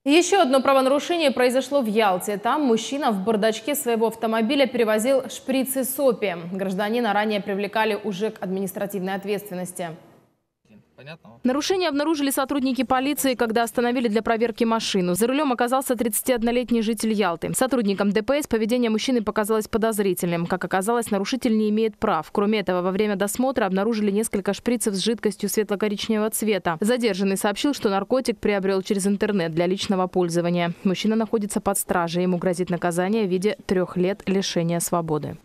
Еще одно правонарушение произошло в Ялте. Там мужчина в бардачке своего автомобиля перевозил шприцы с опием. Гражданина ранее привлекали уже к административной ответственности. Нарушение обнаружили сотрудники полиции, когда остановили для проверки машину. За рулем оказался 31-летний житель Ялты. Сотрудникам ДПС поведение мужчины показалось подозрительным. Как оказалось, нарушитель не имеет прав. Кроме этого, во время досмотра обнаружили несколько шприцев с жидкостью светло-коричневого цвета. Задержанный сообщил, что наркотик приобрел через интернет для личного пользования. Мужчина находится под стражей. Ему грозит наказание в виде 3 лет лишения свободы.